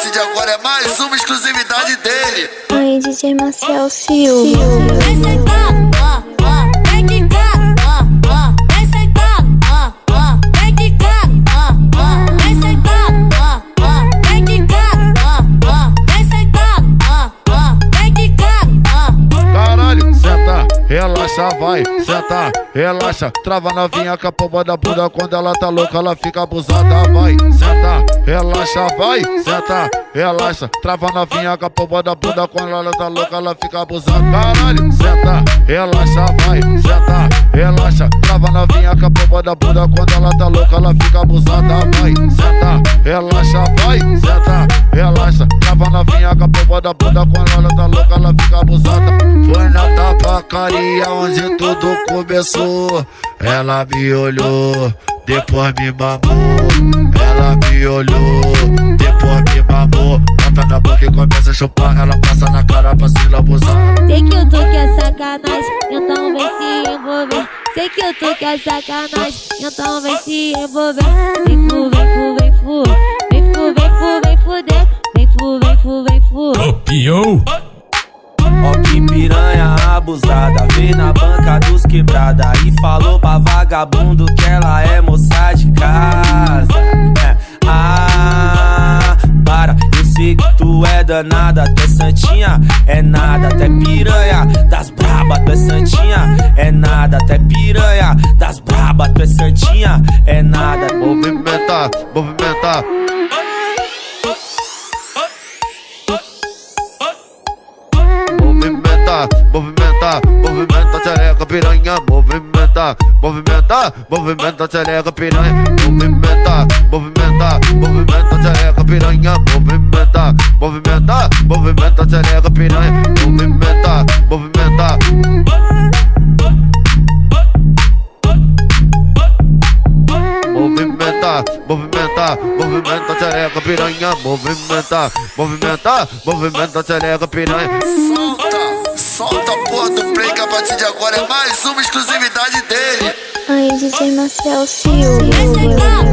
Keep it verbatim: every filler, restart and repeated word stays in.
partir de agora é mais uma exclusividade dele. Aí, D J Marcel Silva. Vem sentar, ó, ó, vem quicar, ó, ó, vem sentar, ó, ó, vem quicar, ó, ó, vem sentar, ó, ó, vem quicar, ó, ó, vem sentar, ó, ó, vem quicar, ó. Caralho, senta, relaxa, vai, senta, relaxa. Trava novinha com a pomba da bunda. Quando ela tá louca, ela fica abusada. Vai, senta, relaxa, vai, senta, relaxa. Trava novinha com a pomba da bunda. Quando ela tá louca, ela fica abusada. Caralho, senta, relaxa, vai, senta, relaxa. Trava novinha com a pomba da bunda. Quando ela tá louca, ela fica abusada. Vai, senta, relaxa, vai, senta, relaxa. Trava novinha com a pomba da bunda. Quando ela tá louca, ela fica abusada. Foi na tabacaria onde tudo começou. Ela me olhou, depois me mamou. Ela me olhou, depois me mamou. Bota na boca e começa a chupar. Ela passa na cara pra se lambuzar. Sei que eu tô que é sacanagem, então vem se envolver. Sei que eu tô que é sacanagem, então vem se envolver. Vem fu, vem fu, vem fu, vem fu, vem fu, vem fuder. Vem fu, vem fu, vem fu. Copiou? Ó que piranha abusada, veio na banca dos quebrada e falou pra vagabundo que ela é moça de casa. É. Ah, para, eu sei que tu é danada, tu é santinha, é nada, tu é piranha das braba, tu é santinha, é nada, tu é piranha das braba, tu é santinha, é nada. Movimenta, movimenta. Movimenta, movimenta, movimenta, xereca, piranha. Movimenta, movimenta, movimenta, xereca, piranha. Movimenta, movimenta, movimenta, xereca, piranha. Movimenta, movimenta, movimenta, xereca, piranha. Movimenta, movimenta. Movimenta, movimenta, movimenta, xereca, piranha. Movimenta, movimenta, movimenta, xereca, piranha. Solta, solta a porra do play que a partir de agora é mais uma exclusividade dele. Aí, D J Marcel Silva. Vem sentar,